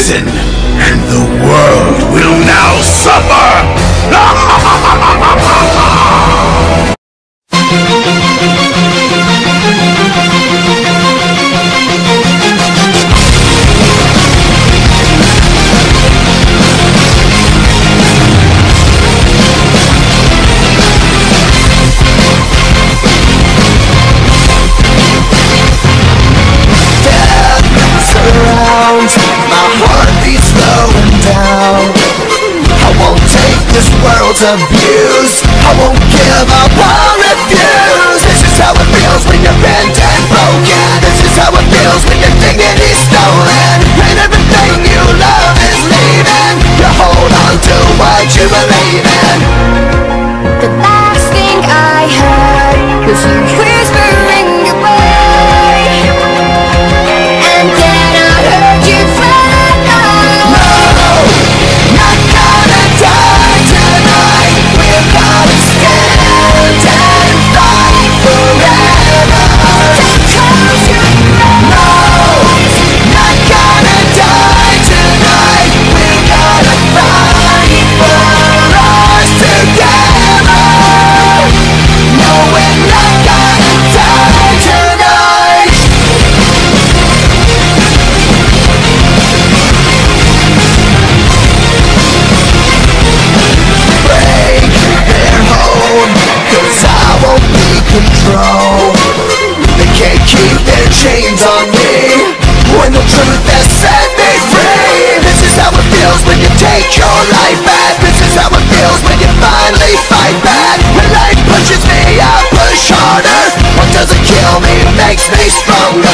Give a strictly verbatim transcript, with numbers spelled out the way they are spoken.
risen, and the world will now suffer! Abused, I won't give up or refuse. This is how it feels when you're bent and broken. This is how it feels when your dignity's stolen, and everything you love is leaving. You hold on to what you believe in. The last thing I heard was you whispering goodbye, and then I heard you cry. No, not gonna die tonight. We're gonna stand and fight forever. Close your No, not gonna die tonight. We're gonna fight for us together. No, we're not gonna die tonight. Break their hold, 'cause I won't be controlled. They can't keep their chains on me when the truth has set me free. This is how it feels when you take your life back. This is how it feels when you finally fight back. When life pushes me, I push harder. What doesn't kill me makes me stronger.